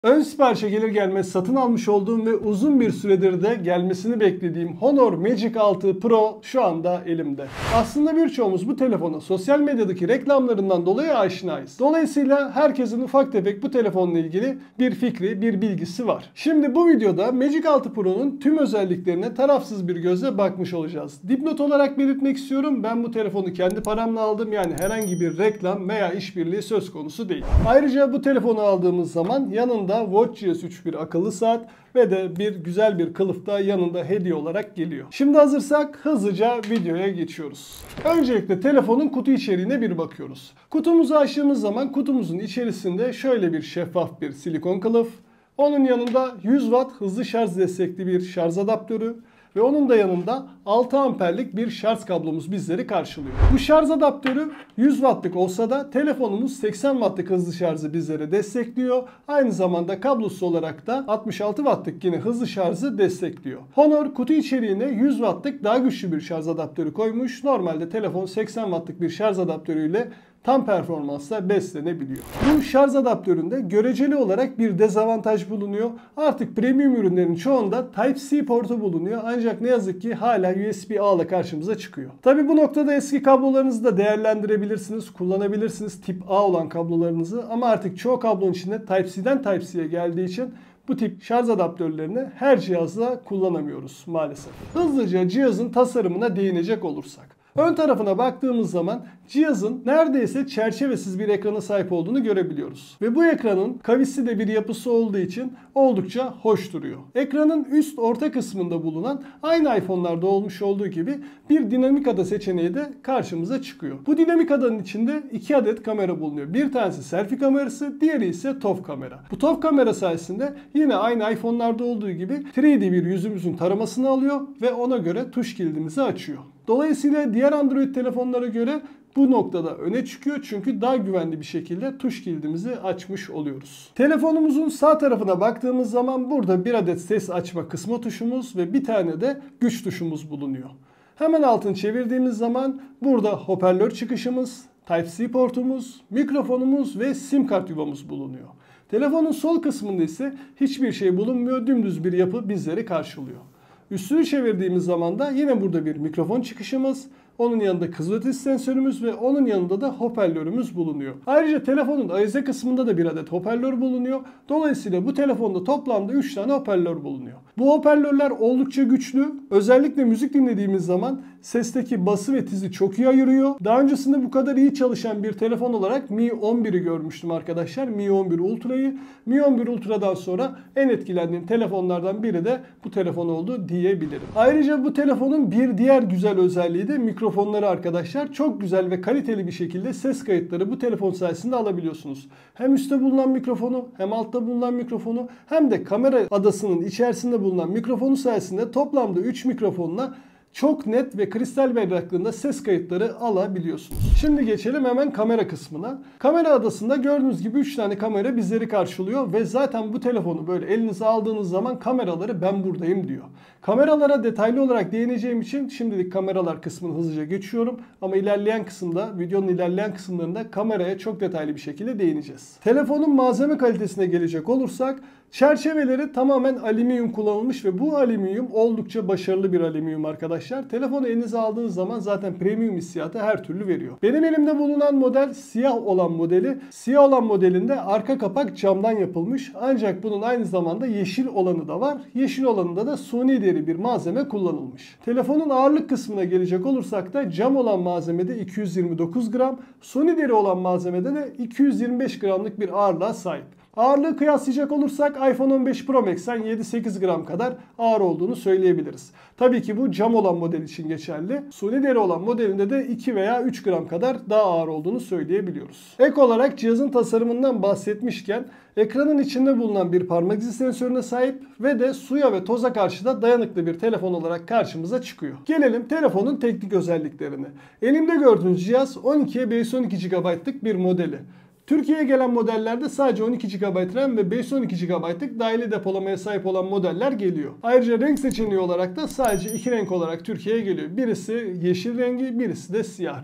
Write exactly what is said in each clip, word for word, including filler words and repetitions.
Ön siparişe gelir gelmez satın almış olduğum ve uzun bir süredir de gelmesini beklediğim Honor Magic altı Pro şu anda elimde. Aslında birçoğumuz bu telefona sosyal medyadaki reklamlarından dolayı aşinayız. Dolayısıyla herkesin ufak tefek bu telefonla ilgili bir fikri, bir bilgisi var. Şimdi bu videoda Magic altı Pro'nun tüm özelliklerine tarafsız bir gözle bakmış olacağız. Dipnot olarak belirtmek istiyorum, ben bu telefonu kendi paramla aldım, yani herhangi bir reklam veya işbirliği söz konusu değil. Ayrıca bu telefonu aldığımız zaman yanında WatchOS üç bir akıllı saat ve de bir güzel bir kılıf da yanında hediye olarak geliyor. Şimdi hazırsak hızlıca videoya geçiyoruz. Öncelikle telefonun kutu içeriğine bir bakıyoruz. Kutumuzu açtığımız zaman kutumuzun içerisinde şöyle bir şeffaf bir silikon kılıf, onun yanında yüz watt hızlı şarj destekli bir şarj adaptörü ve onun da yanında altı amperlik bir şarj kablomuz bizleri karşılıyor. Bu şarj adaptörü yüz wattlık olsa da telefonumuz seksen wattlık hızlı şarjı bizlere destekliyor. Aynı zamanda kablosuz olarak da altmış altı wattlık yine hızlı şarjı destekliyor. Honor kutu içeriğine yüz wattlık daha güçlü bir şarj adaptörü koymuş. Normalde telefon seksen wattlık bir şarj adaptörüyle tam performansla beslenebiliyor. Bu şarj adaptöründe göreceli olarak bir dezavantaj bulunuyor. Artık premium ürünlerin çoğunda Type-C portu bulunuyor. Ancak ne yazık ki hala U S B A ile karşımıza çıkıyor. Tabi bu noktada eski kablolarınızı da değerlendirebilirsiniz, kullanabilirsiniz tip A olan kablolarınızı. Ama artık çoğu kablonun içinde Type-C'den Type-C'ye geldiği için bu tip şarj adaptörlerini her cihazda kullanamıyoruz maalesef. Hızlıca cihazın tasarımına değinecek olursak. Ön tarafına baktığımız zaman cihazın neredeyse çerçevesiz bir ekrana sahip olduğunu görebiliyoruz. Ve bu ekranın kavisli de bir yapısı olduğu için oldukça hoş duruyor. Ekranın üst orta kısmında bulunan aynı iPhone'larda olmuş olduğu gibi bir dinamik ada seçeneği de karşımıza çıkıyor. Bu dinamik adanın içinde iki adet kamera bulunuyor. Bir tanesi selfie kamerası, diğeri ise T O F kamera. Bu T O F kamera sayesinde yine aynı iPhone'larda olduğu gibi üç D bir yüzümüzün taramasını alıyor ve ona göre tuş kilidimizi açıyor. Dolayısıyla diğer Android telefonlara göre bu noktada öne çıkıyor çünkü daha güvenli bir şekilde tuş kilidimizi açmış oluyoruz. Telefonumuzun sağ tarafına baktığımız zaman burada bir adet ses açma kısma tuşumuz ve bir tane de güç tuşumuz bulunuyor. Hemen altını çevirdiğimiz zaman burada hoparlör çıkışımız, Type-C portumuz, mikrofonumuz ve sim kart yuvamız bulunuyor. Telefonun sol kısmında ise hiçbir şey bulunmuyor, dümdüz bir yapı bizleri karşılıyor. Üstünü çevirdiğimiz zaman da yine burada bir mikrofon çıkışımız, onun yanında kızılötesi sensörümüz ve onun yanında da hoparlörümüz bulunuyor. Ayrıca telefonun ahize kısmında da bir adet hoparlör bulunuyor. Dolayısıyla bu telefonda toplamda üç tane hoparlör bulunuyor. Bu hoparlörler oldukça güçlü. Özellikle müzik dinlediğimiz zaman sesteki bası ve tizi çok iyi ayırıyor. Daha öncesinde bu kadar iyi çalışan bir telefon olarak Mi on bir'i görmüştüm arkadaşlar. Mi on bir Ultra'yı. Mi on bir Ultra'dan sonra en etkilendiğim telefonlardan biri de bu telefon oldu diyebilirim. Ayrıca bu telefonun bir diğer güzel özelliği de mikrofonları arkadaşlar. Çok güzel ve kaliteli bir şekilde ses kayıtları bu telefon sayesinde alabiliyorsunuz. Hem üstte bulunan mikrofonu, hem altta bulunan mikrofonu, hem de kamera adasının içerisinde bulunan mikrofonu sayesinde toplamda üç mikrofonla çok net ve kristal berraklığında ses kayıtları alabiliyorsunuz. Şimdi geçelim hemen kamera kısmına. Kamera adasında gördüğünüz gibi üç tane kamera bizleri karşılıyor ve zaten bu telefonu böyle elinize aldığınız zaman kameraları ben buradayım diyor. Kameralara detaylı olarak değineceğim için şimdilik kameralar kısmını hızlıca geçiyorum ama ilerleyen kısımda, videonun ilerleyen kısımlarında kameraya çok detaylı bir şekilde değineceğiz. Telefonun malzeme kalitesine gelecek olursak, çerçeveleri tamamen alüminyum kullanılmış ve bu alüminyum oldukça başarılı bir alüminyum arkadaşlar. Telefonu elinize aldığınız zaman zaten premium hissiyatı her türlü veriyor. Benim elimde bulunan model siyah olan modeli. Siyah olan modelinde arka kapak camdan yapılmış. Ancak bunun aynı zamanda yeşil olanı da var. Yeşil olanında da suni deri bir malzeme kullanılmış. Telefonun ağırlık kısmına gelecek olursak da cam olan malzemede iki yüz yirmi dokuz gram, suni deri olan malzemede de iki yüz yirmi beş gramlık bir ağırlığa sahip. Ağırlığı kıyaslayacak olursak iPhone on beş Pro Max'ten yedi sekiz gram kadar ağır olduğunu söyleyebiliriz. Tabii ki bu cam olan model için geçerli. Suni deri olan modelinde de iki veya üç gram kadar daha ağır olduğunu söyleyebiliyoruz. Ek olarak cihazın tasarımından bahsetmişken ekranın içinde bulunan bir parmak izi sensörüne sahip ve de suya ve toza karşı da dayanıklı bir telefon olarak karşımıza çıkıyor. Gelelim telefonun teknik özelliklerine. Elimde gördüğünüz cihaz on ikiye beş yüz on iki gigabaytlık bir modeli. Türkiye'ye gelen modellerde sadece on iki gigabayt RAM ve beş yüz on iki gigabaytlık dahili depolamaya sahip olan modeller geliyor. Ayrıca renk seçeneği olarak da sadece iki renk olarak Türkiye'ye geliyor. Birisi yeşil rengi, birisi de siyah rengi.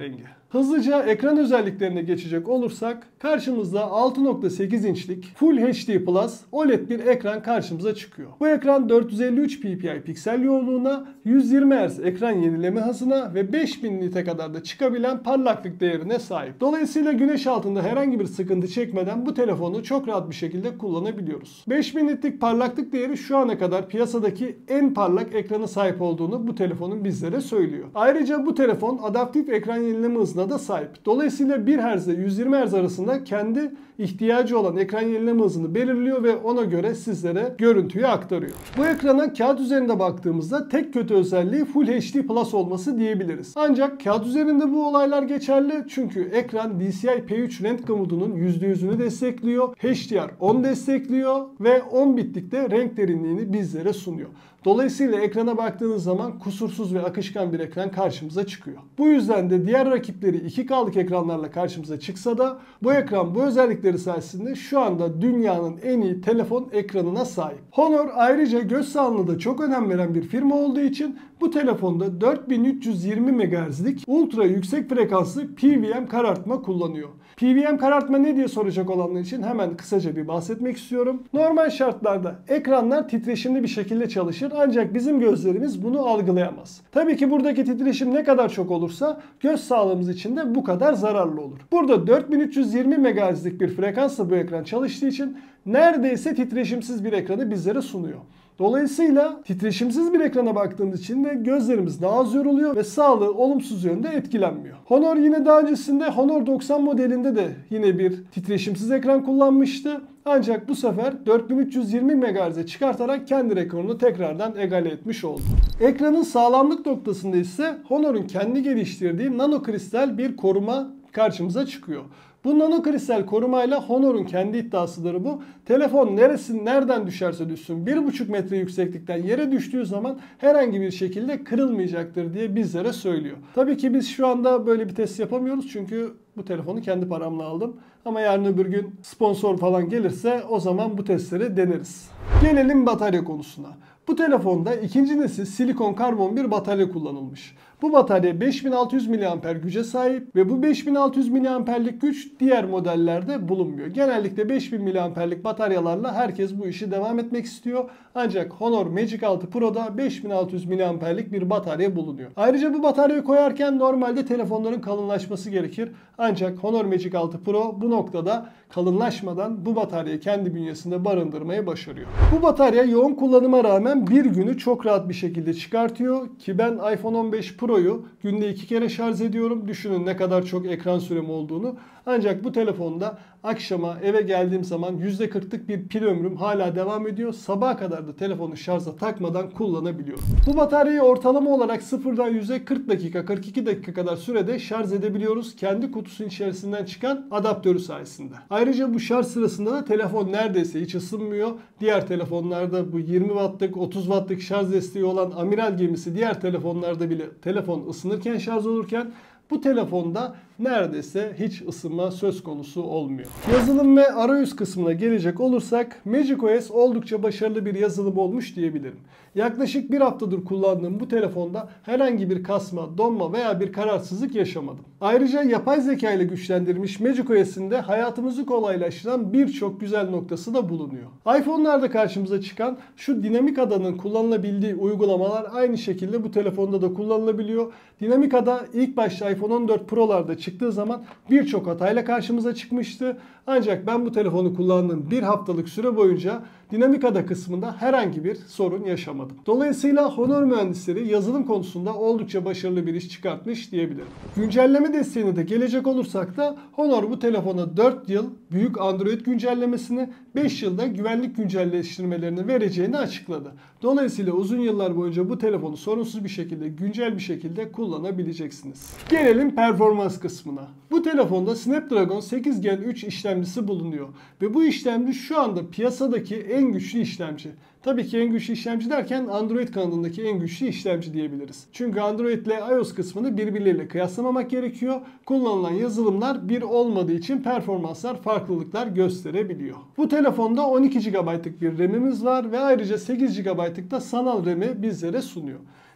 Hızlıca ekran özelliklerine geçecek olursak karşımızda altı nokta sekiz inçlik Full H D Plus O L E D bir ekran karşımıza çıkıyor. Bu ekran dört yüz elli üç P P I piksel yoğunluğuna, yüz yirmi Hz ekran yenileme hızına ve beş bin nite kadar da çıkabilen parlaklık değerine sahip. Dolayısıyla güneş altında herhangi bir sıkıntı çekmeden bu telefonu çok rahat bir şekilde kullanabiliyoruz. beş bin nitlik parlaklık değeri şu ana kadar piyasadaki en parlak ekrana sahip olduğunu bu telefonun bizlere söylüyor. Ayrıca bu telefon adaptif ekran yenileme hızına da sahip. Dolayısıyla bir Hz ile yüz yirmi Hz arasında kendi ihtiyacı olan ekran yenileme hızını belirliyor ve ona göre sizlere görüntüyü aktarıyor. Bu ekrana kağıt üzerinde baktığımızda tek kötü özelliği Full H D Plus olması diyebiliriz. Ancak kağıt üzerinde bu olaylar geçerli çünkü ekran D C I P üç renk komutunun yüzde yüzünü destekliyor, H D R on destekliyor ve on bitlikte renk derinliğini bizlere sunuyor. Dolayısıyla ekrana baktığınız zaman kusursuz ve akışkan bir ekran karşımıza çıkıyor. Bu yüzden de diğer rakipleri iki K'lık ekranlarla karşımıza çıksa da bu ekran bu özellikleri sayesinde şu anda dünyanın en iyi telefon ekranına sahip. Honor ayrıca göz sağlığına da çok önem veren bir firma olduğu için bu telefonda dört bin üç yüz yirmi megahertzlik ultra yüksek frekanslı P V M karartma kullanıyor. P V M karartma ne diye soracak olanlar için hemen kısaca bir bahsetmek istiyorum. Normal şartlarda ekranlar titreşimli bir şekilde çalışır ancak bizim gözlerimiz bunu algılayamaz. Tabii ki buradaki titreşim ne kadar çok olursa göz sağlığımız için de bu kadar zararlı olur. Burada dört bin üç yüz yirmi megahertzlik bir frekansla bu ekran çalıştığı için neredeyse titreşimsiz bir ekranı bizlere sunuyor. Dolayısıyla titreşimsiz bir ekrana baktığımız için de gözlerimiz daha az yoruluyor ve sağlığı olumsuz yönde etkilenmiyor. Honor yine daha öncesinde Honor doksan modelinde de yine bir titreşimsiz ekran kullanmıştı. Ancak bu sefer dört bin üç yüz yirmi megahertz'e çıkartarak kendi rekorunu tekrardan egale etmiş oldu. Ekranın sağlamlık noktasında ise Honor'un kendi geliştirdiği nano kristal bir koruma karşımıza çıkıyor. Bu nano kristal korumayla Honor'un kendi iddiasıdır bu. Telefon neresi nereden düşerse düşsün bir buçuk metre yükseklikten yere düştüğü zaman herhangi bir şekilde kırılmayacaktır diye bizlere söylüyor. Tabii ki biz şu anda böyle bir test yapamıyoruz çünkü bu telefonu kendi paramla aldım. Ama yarın öbür gün sponsor falan gelirse o zaman bu testleri deneriz. Gelelim batarya konusuna. Bu telefonda ikinci nesil silikon karbon bir batarya kullanılmış. Bu batarya beş bin altı yüz miliamper güce sahip ve bu beş bin altı yüz miliamperlik güç diğer modellerde bulunmuyor. Genellikle beş bin miliamperlik bataryalarla herkes bu işi devam etmek istiyor. Ancak Honor Magic altı Pro'da beş bin altı yüz miliamperlik bir batarya bulunuyor. Ayrıca bu bataryayı koyarken normalde telefonların kalınlaşması gerekir. Ancak Honor Magic altı Pro bu noktada kalınlaşmadan bu bataryayı kendi bünyesinde barındırmayı başarıyor. Bu batarya yoğun kullanıma rağmen bir günü çok rahat bir şekilde çıkartıyor ki ben iPhone on beş Pro'yu günde iki kere şarj ediyorum. Düşünün ne kadar çok ekran sürem olduğunu. Ancak bu telefonda akşama eve geldiğim zaman yüzde kırklık bir pil ömrüm hala devam ediyor. Sabaha kadar da telefonu şarja takmadan kullanabiliyorum. Bu bataryayı ortalama olarak sıfırdan yüze kırk dakika, kırk iki dakika kadar sürede şarj edebiliyoruz. Kendi kutusunun içerisinden çıkan adaptörü sayesinde. Ayrıca bu şarj sırasında da telefon neredeyse hiç ısınmıyor. Diğer telefonlarda bu yirmi wattlık, otuz wattlık şarj desteği olan amiral gemisi diğer telefonlarda bile telefon ısınırken şarj olurken bu telefonda neredeyse hiç ısınma söz konusu olmuyor. Yazılım ve arayüz kısmına gelecek olursak macOS oldukça başarılı bir yazılım olmuş diyebilirim. Yaklaşık bir haftadır kullandığım bu telefonda herhangi bir kasma, donma veya bir kararsızlık yaşamadım. Ayrıca yapay zeka ile güçlendirilmiş macOS'in de hayatımızı kolaylaştıran birçok güzel noktası da bulunuyor. iPhone'larda karşımıza çıkan şu dinamik adanın kullanılabildiği uygulamalar aynı şekilde bu telefonda da kullanılabiliyor. Dinamik ada ilk başta iPhone on dört Pro'larda çıktığı zaman birçok hatayla karşımıza çıkmıştı. Ancak ben bu telefonu kullandığım bir haftalık süre boyunca dinamik ada kısmında herhangi bir sorun yaşamadım. Dolayısıyla Honor mühendisleri yazılım konusunda oldukça başarılı bir iş çıkartmış diyebilirim. Güncelleme desteğine de gelecek olursak da Honor bu telefona dört yıl büyük Android güncellemesini, beş yılda güvenlik güncelleştirmelerini vereceğini açıkladı. Dolayısıyla uzun yıllar boyunca bu telefonu sorunsuz bir şekilde, güncel bir şekilde kullanabileceksiniz. Gelelim performans kısmına. Bu telefonda Snapdragon sekiz Gen üç işlemcisi bulunuyor ve bu işlemci şu anda piyasadaki en güçlü işlemci. Tabii ki en güçlü işlemci derken Android kanadındaki en güçlü işlemci diyebiliriz. Çünkü Android ile iOS kısmını birbirleriyle kıyaslamamak gerekiyor. Kullanılan yazılımlar bir olmadığı için performanslar farklılıklar gösterebiliyor. Bu telefonda on iki gigabaytlık bir RAM'imiz var ve ayrıca sekiz gigabaytlık da sanal RAM'i bizlere sunuyor.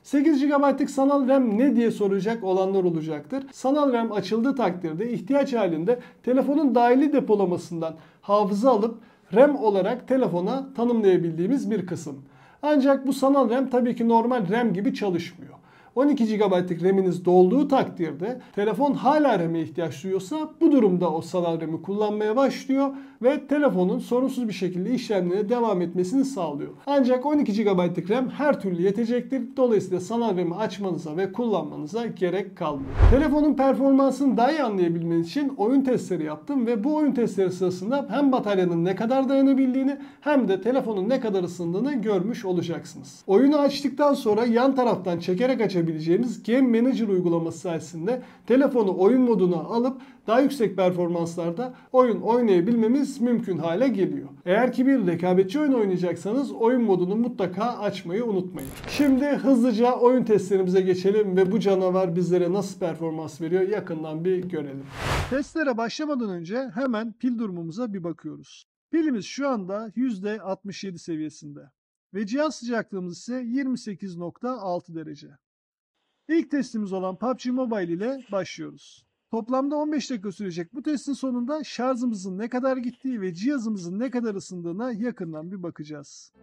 sekiz gigabaytlık sanal RAM ne diye soracak olanlar olacaktır. Sanal RAM açıldığı takdirde ihtiyaç halinde telefonun dahili depolamasından hafıza alıp RAM olarak telefona tanımlayabildiğimiz bir kısım. Ancak bu sanal RAM tabii ki normal RAM gibi çalışmıyor. on iki gigabaytlık RAM'iniz dolduğu takdirde telefon hala RAM'e ihtiyaç duyuyorsa bu durumda o sanal RAM'i kullanmaya başlıyor ve telefonun sorunsuz bir şekilde işlemlerine devam etmesini sağlıyor. Ancak on iki gigabaytlık RAM her türlü yetecektir. Dolayısıyla sanal RAM'i açmanıza ve kullanmanıza gerek kalmıyor. Telefonun performansını daha iyi anlayabilmeniz için oyun testleri yaptım ve bu oyun testleri sırasında hem bataryanın ne kadar dayanabildiğini hem de telefonun ne kadar ısındığını görmüş olacaksınız. Oyunu açtıktan sonra yan taraftan çekerek açabileceğiniz Game Manager uygulaması sayesinde telefonu oyun moduna alıp daha yüksek performanslarda oyun oynayabilmemiz mümkün hale geliyor. Eğer ki bir rekabetçi oyun oynayacaksanız oyun modunu mutlaka açmayı unutmayın. Şimdi hızlıca oyun testlerimize geçelim ve bu canavar bizlere nasıl performans veriyor yakından bir görelim. Testlere başlamadan önce hemen pil durumumuza bir bakıyoruz. Pilimiz şu anda yüzde altmış yedi seviyesinde ve cihaz sıcaklığımız ise yirmi sekiz nokta altı derece. İlk testimiz olan P U B G Mobile ile başlıyoruz. Toplamda on beş dakika sürecek bu testin sonunda şarjımızın ne kadar gittiği ve cihazımızın ne kadar ısındığına yakından bir bakacağız.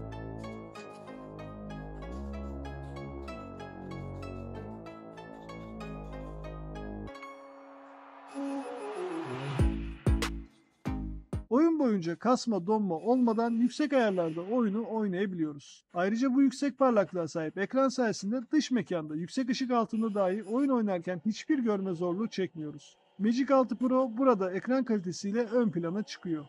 Oyun boyunca kasma donma olmadan yüksek ayarlarda oyunu oynayabiliyoruz. Ayrıca bu yüksek parlaklığa sahip ekran sayesinde dış mekanda yüksek ışık altında dahi oyun oynarken hiçbir görme zorluğu çekmiyoruz. Magic altı Pro burada ekran kalitesiyle ön plana çıkıyor.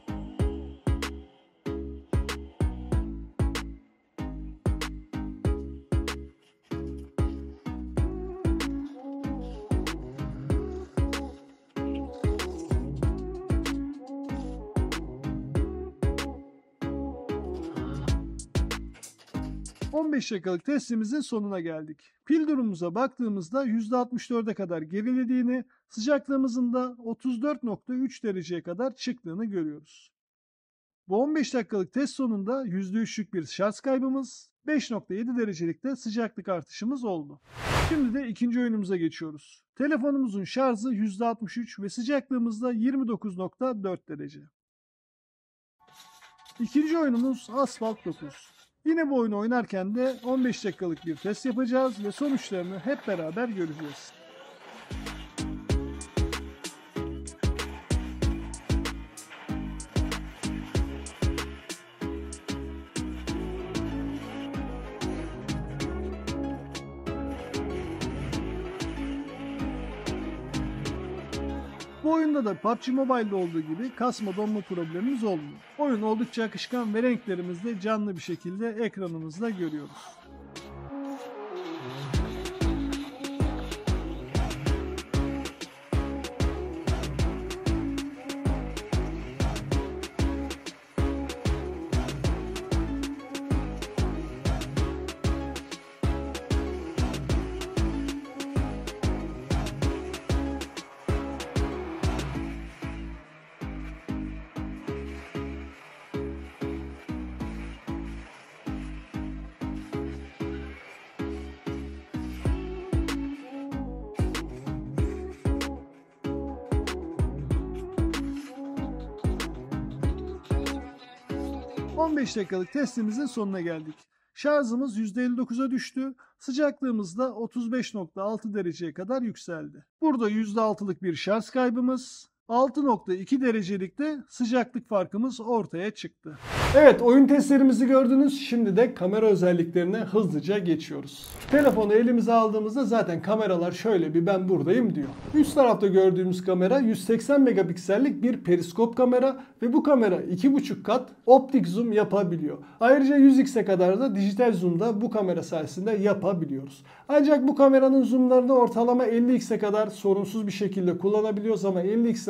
on beş dakikalık testimizin sonuna geldik. Pil durumumuza baktığımızda yüzde altmış dörde kadar gerilediğini, sıcaklığımızın da otuz dört nokta üç dereceye kadar çıktığını görüyoruz. Bu on beş dakikalık test sonunda yüzde üçlük bir şarj kaybımız, beş nokta yedi derecelik de sıcaklık artışımız oldu. Şimdi de ikinci oyunumuza geçiyoruz. Telefonumuzun şarjı yüzde altmış üç ve sıcaklığımız da yirmi dokuz nokta dört derece. İkinci oyunumuz Asphalt dokuz. Yine bu oyunu oynarken de on beş dakikalık bir test yapacağız ve sonuçlarını hep beraber göreceğiz. Bu oyunda da P U B G Mobile'de olduğu gibi kasma donma problemimiz olmuyor. Oyun oldukça akışkan ve renklerimizi de canlı bir şekilde ekranımızda görüyoruz. on beş dakikalık testimizin sonuna geldik. Şarjımız yüzde elli dokuza düştü. Sıcaklığımız da otuz beş nokta altı dereceye kadar yükseldi. Burada yüzde altılık bir şarj kaybımız, altı nokta iki derecelik de sıcaklık farkımız ortaya çıktı. Evet, oyun testlerimizi gördünüz. Şimdi de kamera özelliklerine hızlıca geçiyoruz. Telefonu elimize aldığımızda zaten kameralar şöyle bir ben buradayım diyor. Üst tarafta gördüğümüz kamera yüz seksen megapiksellik bir periskop kamera ve bu kamera iki buçuk kat optik zoom yapabiliyor. Ayrıca yüz x'e kadar da dijital zoom da bu kamera sayesinde yapabiliyoruz. Ancak bu kameranın zoomlarını ortalama elli x'e kadar sorunsuz bir şekilde kullanabiliyoruz ama elli x'ten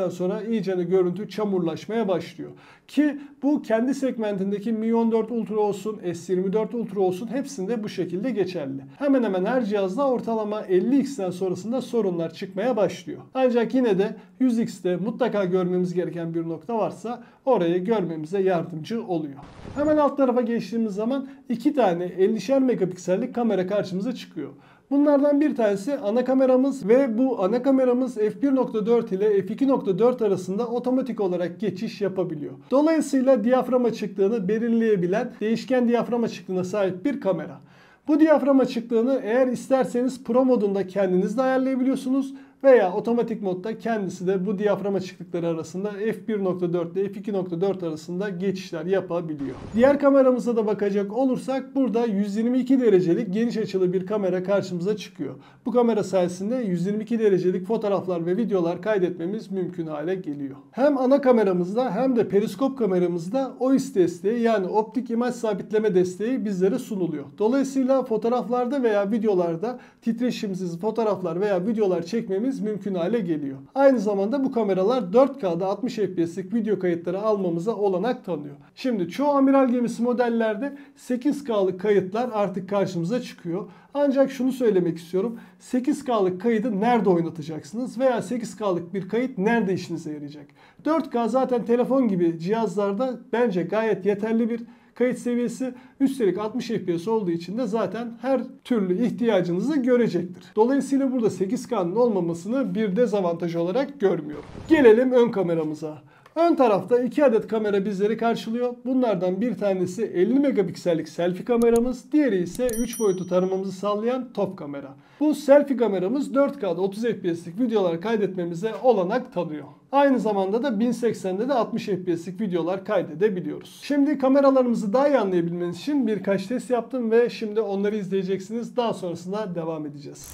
saatten sonra iyicene görüntü çamurlaşmaya başlıyor. Ki bu kendi segmentindeki Mi on dört Ultra olsun, S yirmi dört Ultra olsun hepsinde bu şekilde geçerli. Hemen hemen her cihazda ortalama elli x'ten sonrasında sorunlar çıkmaya başlıyor. Ancak yine de yüz x'te mutlaka görmemiz gereken bir nokta varsa orayı görmemize yardımcı oluyor. Hemen alt tarafa geçtiğimiz zaman iki tane ellişer megapiksellik kamera karşımıza çıkıyor. Bunlardan bir tanesi ana kameramız ve bu ana kameramız f bir nokta dört ile f iki nokta dört arasında otomatik olarak geçiş yapabiliyor. Dolayısıyla diyafram açıklığını belirleyebilen değişken diyafram açıklığına sahip bir kamera. Bu diyafram açıklığını eğer isterseniz Pro modunda kendiniz de ayarlayabiliyorsunuz veya otomatik modda kendisi de bu diyafram açıklıkları arasında f bir nokta dört ile f iki nokta dört arasında geçişler yapabiliyor. Diğer kameramıza da bakacak olursak burada yüz yirmi iki derecelik geniş açılı bir kamera karşımıza çıkıyor. Bu kamera sayesinde yüz yirmi iki derecelik fotoğraflar ve videolar kaydetmemiz mümkün hale geliyor. Hem ana kameramızda hem de periskop kameramızda O I S desteği yani optik imaj sabitleme desteği bizlere sunuluyor. Dolayısıyla fotoğraflarda veya videolarda titreşimsiz fotoğraflar veya videolar çekmemiz mümkün hale geliyor. Aynı zamanda bu kameralar dört K'da altmış F P S'lik video kayıtları almamıza olanak tanıyor. Şimdi çoğu amiral gemisi modellerde sekiz K'lık kayıtlar artık karşımıza çıkıyor. Ancak şunu söylemek istiyorum. sekiz K'lık kaydı nerede oynatacaksınız veya sekiz K'lık bir kayıt nerede işinize yarayacak? dört K zaten telefon gibi cihazlarda bence gayet yeterli bir kayıt seviyesi, üstelik altmış F P S olduğu için de zaten her türlü ihtiyacınızı görecektir. Dolayısıyla burada sekiz K'nın olmamasını bir dezavantaj olarak görmüyorum. Gelelim ön kameramıza. Ön tarafta iki adet kamera bizleri karşılıyor. Bunlardan bir tanesi elli megapiksellik selfie kameramız, diğeri ise üç boyutlu taramamızı sağlayan top kamera. Bu selfie kameramız dört K'da otuz F P S'lik videolar kaydetmemize olanak tanıyor. Aynı zamanda da bin seksende de altmış F P S'lik videolar kaydedebiliyoruz. Şimdi kameralarımızı daha iyi anlayabilmeniz için birkaç test yaptım ve şimdi onları izleyeceksiniz. Daha sonrasında devam edeceğiz.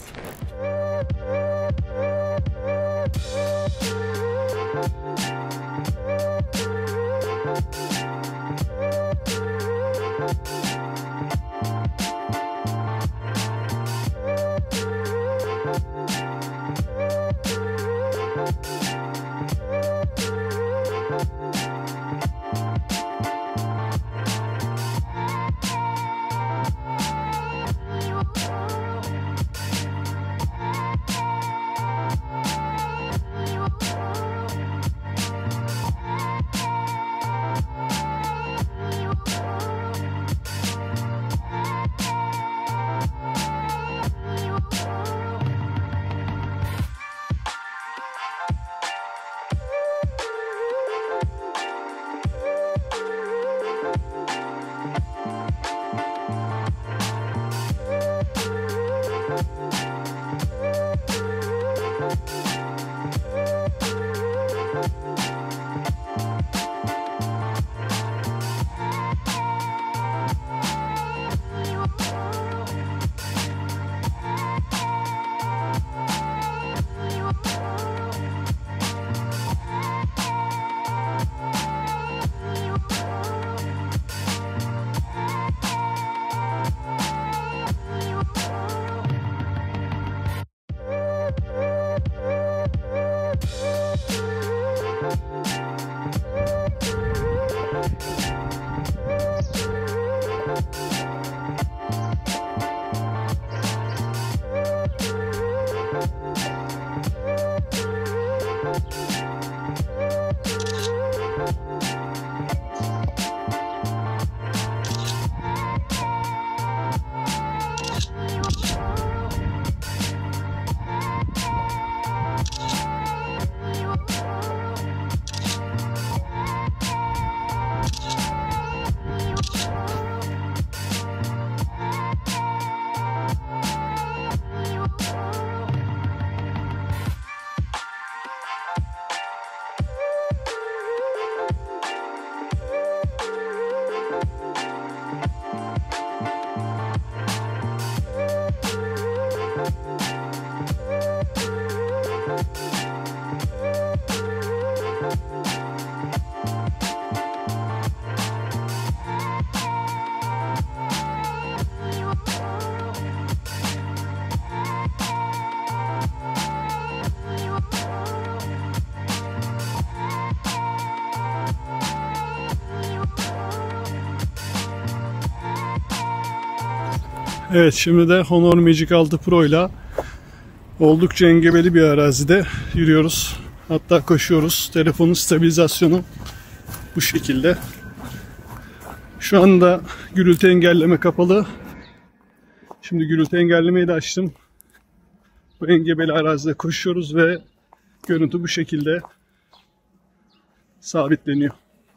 Evet, şimdi de Honor Magic altı Pro ile oldukça engebeli bir arazide yürüyoruz. Hatta koşuyoruz. Telefonun stabilizasyonu bu şekilde. Şu anda gürültü engelleme kapalı. Şimdi gürültü engellemeyi de açtım. Bu engebeli arazide koşuyoruz ve görüntü bu şekilde sabitleniyor.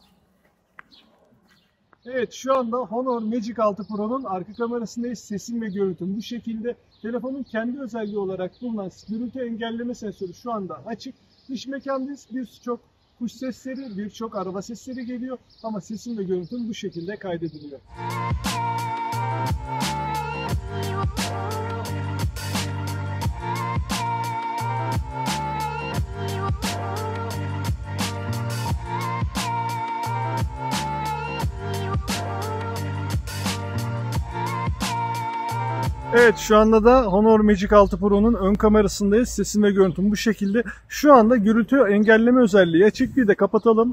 Evet, şu anda Honor Magic altı Pro'nun arka kamerasındayız. Sesim ve görüntüm bu şekilde. Telefonun kendi özelliği olarak bulunan gürültü engelleme sensörü şu anda açık. Dış mekandayız. Birçok kuş sesleri, birçok araba sesleri geliyor. Ama sesim ve görüntüm bu şekilde kaydediliyor. Evet, şu anda da Honor Magic altı Pro'nun ön kamerasındayız. Sesim ve görüntüm bu şekilde. Şu anda gürültü engelleme özelliği açık. Bir de kapatalım.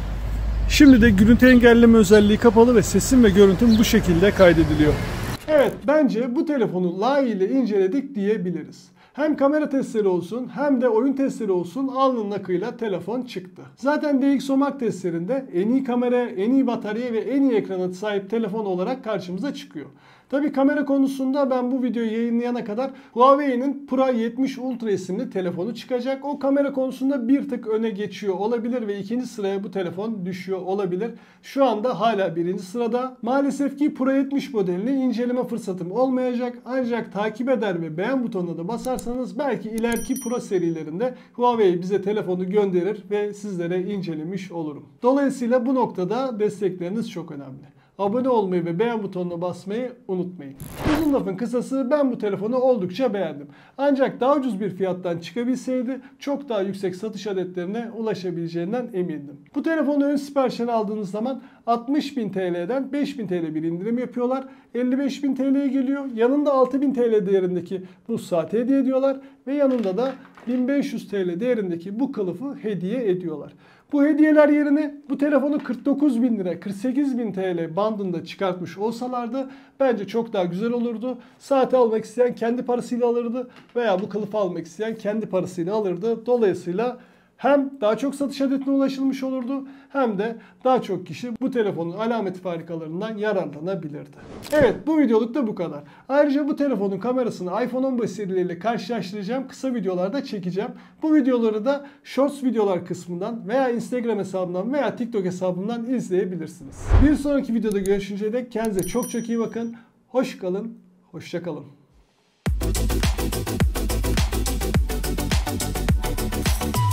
Şimdi de gürültü engelleme özelliği kapalı ve sesim ve görüntüm bu şekilde kaydediliyor. Evet, bence bu telefonu layığıyla inceledik diyebiliriz. Hem kamera testleri olsun hem de oyun testleri olsun alnının akıyla telefon çıktı. Zaten D X O Mark testlerinde en iyi kamera, en iyi batarya ve en iyi ekrana sahip telefon olarak karşımıza çıkıyor. Tabi kamera konusunda ben bu videoyu yayınlayana kadar Huawei'nin Pro yetmiş Ultra isimli telefonu çıkacak. O kamera konusunda bir tık öne geçiyor olabilir ve ikinci sıraya bu telefon düşüyor olabilir. Şu anda hala birinci sırada. Maalesef ki Pro yetmiş modelini inceleme fırsatım olmayacak. Ancak takip eder ve beğen butonuna da basarsanız belki ileriki Pro serilerinde Huawei bize telefonu gönderir ve sizlere incelemiş olurum. Dolayısıyla bu noktada destekleriniz çok önemli. Abone olmayı ve beğen butonuna basmayı unutmayın. Uzun lafın kısası, ben bu telefonu oldukça beğendim. Ancak daha ucuz bir fiyattan çıkabilseydi çok daha yüksek satış adetlerine ulaşabileceğinden emindim. Bu telefonu ön siparişini aldığınız zaman altmış bin T L'den beş bin T L bir indirim yapıyorlar. elli beş bin T L'ye geliyor. Yanında altı bin T L değerindeki bu saati hediye ediyorlar. Ve yanında da bin beş yüz T L değerindeki bu kılıfı hediye ediyorlar. Bu hediyeler yerine bu telefonu kırk dokuz bin lira, kırk sekiz bin T L bandında çıkartmış olsalardı bence çok daha güzel olurdu. Saati almak isteyen kendi parasıyla alırdı veya bu kılıfı almak isteyen kendi parasıyla alırdı. Dolayısıyla hem daha çok satış adetine ulaşılmış olurdu hem de daha çok kişi bu telefonun alameti farikalarından yararlanabilirdi. Evet, bu videoluk da bu kadar. Ayrıca bu telefonun kamerasını iPhone on beş serileriyle karşılaştıracağım. Kısa videolarda çekeceğim. Bu videoları da Shorts videolar kısmından veya Instagram hesabından veya TikTok hesabından izleyebilirsiniz. Bir sonraki videoda görüşünceye dek kendinize çok çok iyi bakın. Hoş kalın, hoşça kalın.